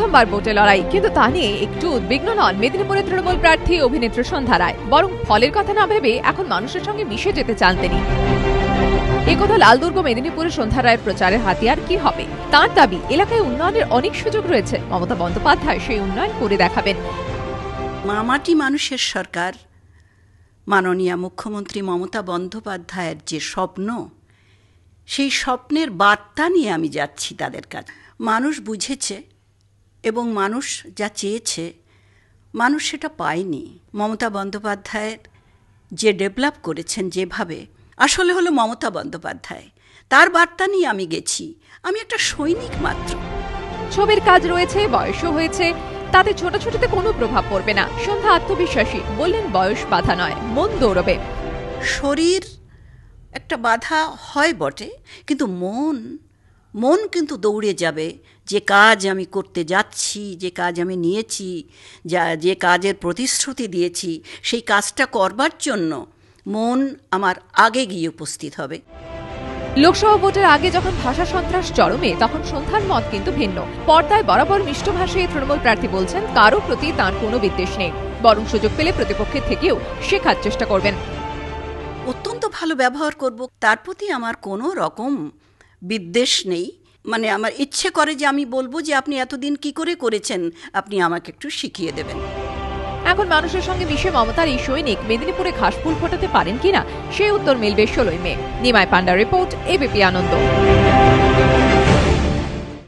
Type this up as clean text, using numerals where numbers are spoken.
প্রথমবার ভোটে লড়াই, কিন্তু তা নিয়ে একটু উদ্বিগ্ন নন মেদিনীপুরের তৃণমূল প্রার্থী অভিনেত্রী সন্ধ্যা রায়। বরং ফলের কথা না ভেবে এখন মানুষের সঙ্গে মিশে যেতে চান তিনি। একথা লালদুর্গ মেদিনীপুরের সন্ধ্যা রায়ের প্রচারের হাতিয়ার কি হবে? তার দাবি, এলাকায় উন্নয়নের অনেক সুযোগ রয়েছে, মমতা বন্দ্যোপাধ্যায় সেই উন্নয়ন করে দেখাবেন। মামাটি মানুষের সরকার মাননীয় মুখ্যমন্ত্রী মমতা বন্দ্যোপাধ্যায়ের যে স্বপ্ন, সেই স্বপ্নের বার্তা নিয়ে আমি যাচ্ছি তাদের কাছে। মানুষ বুঝেছে এবং মানুষ যা চেয়েছে মানুষ সেটা পায়নি। মমতা বন্দ্যোপাধ্যায়ের যে ডেভেলপ করেছেন যেভাবে, আসলে হলো মমতা বন্দ্যোপাধ্যায়, তার বার্তা নিয়ে আমি গেছি। আমি একটা সৈনিক মাত্র। ছবির কাজ রয়েছে, বয়সও হয়েছে, তাতে ছোটাছুটিতে কোনো প্রভাব পড়বে না। সন্ধ্যা আত্মবিশ্বাসী, বললেন বয়স বাধা নয়, মন দৌড়বে। শরীর একটা বাধা হয় বটে, কিন্তু মন কিন্তু দৌড়ে যাবে। যে কাজ আমি করতে যাচ্ছি, যে কাজ আমি নিয়েছি, যে কাজের প্রতিশ্রুতি দিয়েছি, সেই কাজটা করবার জন্য মন আমার আগে গিয়ে উপস্থিত হবে। লোকসভা ভোটের আগে যখন ভাষা সন্ত্রাস চরমে, তখন সন্ধ্যার মত কিন্তু ভিন্ন। পর্দায় বরাবর মিষ্ট ভাষায় তৃণমূল প্রার্থী বলছেন কারো প্রতি তাঁর কোনো বিদ্বেষ নেই, বরং সুযোগ পেলে প্রতিপক্ষের থেকেও শেখার চেষ্টা করবেন। অত্যন্ত ভালো ব্যবহার করব, তার প্রতি আমার কোনো রকম বিদ্বেষ নেই। মানে আমার ইচ্ছে করে যে আমি বলবো যে আপনি এতদিন কি করে করেছেন, আপনি আমাকে একটু শিখিয়ে দেবেন। এখন মানুষের সঙ্গে মিশে মমতার এই সৈনিক মেদিনীপুরে ঘাসফুল ফোটাতে পারেন কিনা, সেই উত্তর মিলবে 16ই মে। নিমাই পান্ডা রিপোর্ট, এবিপি আনন্দ।